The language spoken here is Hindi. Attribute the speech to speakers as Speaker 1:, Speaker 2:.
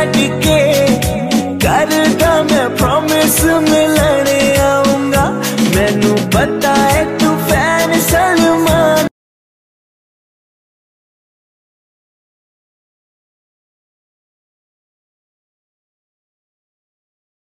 Speaker 1: छड़ के करदा मैं प्रॉमिस मिलने आऊंगा। मैनू पता है